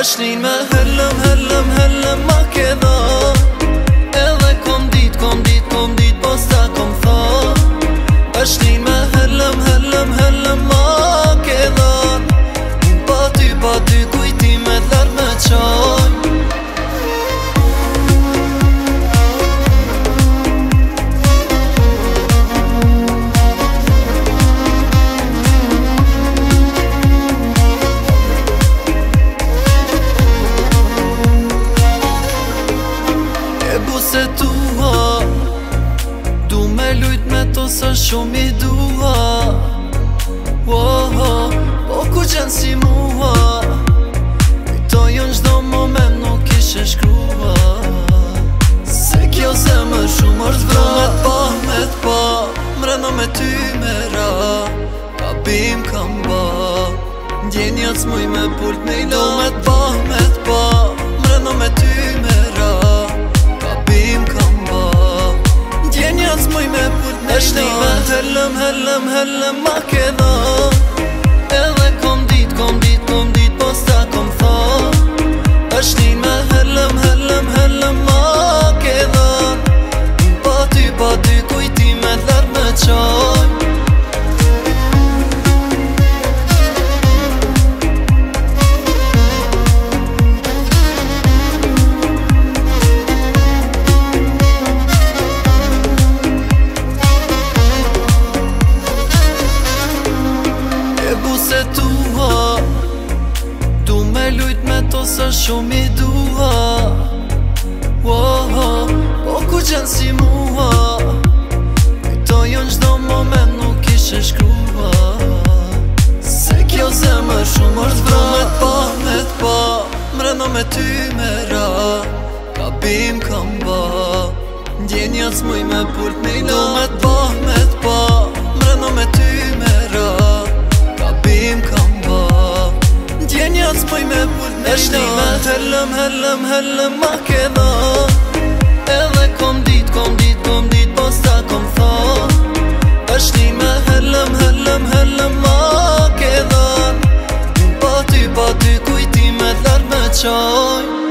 është një me hellëm ma ke dha. Edhe kom dit, po sa kom tha. është një me hellëm ma ke dha. Pa ty kujtime dhar me qaj. Se tua du me lujt me to sa shumë i dua. Po ku gjenë si mua kujtojnë gjdo moment nuk ishe shkrua. Se kjo zemër shumë është vra. Me t'pa mrena me ty me ra. Ka bim kam ba ndjenjat s'muj me pult me ila. Me t'pa mrena me ty me ra. është një me hellëm ma ke dha. Edhe kom dit, po sa kom tha. është një me hellëm ma ke dha. Pa ty kujtime dhar me qaj. Se tua du me lujt me to sa shumë i dua. Po ku gjenë si mua kujtojnë gjdo moment nuk ishe shkrua. Se kjo zemër shumë është vra. Me t'pa mrena me ty me ra. Ka bim kam ba ndjenjat s'muj me pult me ila. Me t'pa mrena me ty me ra. Ndjenjat s'poj me pult me ila. është një me hellëm ma ke dha. Edhe kom dit, po sa kom tha. është një me hellëm ma ke dha. Pa ty kujtime dhar me qaj.